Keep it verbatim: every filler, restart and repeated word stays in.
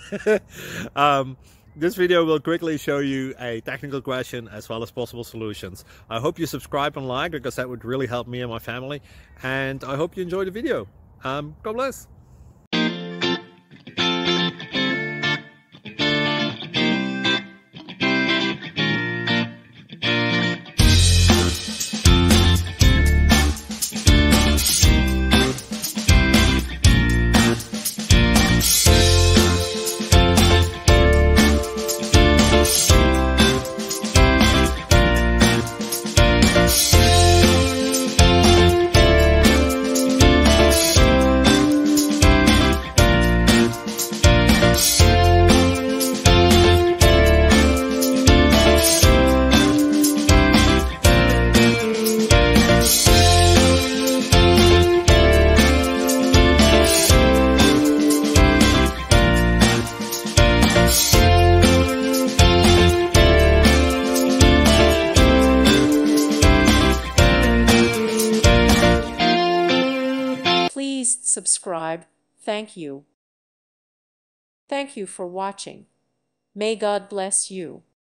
um, this video will quickly show you a technical question as well as possible solutions. I hope you subscribe and like, because that would really help me and my family. And I hope you enjoy the video. Um, God bless. Please subscribe. Thank you. Thank you for watching. May God bless you.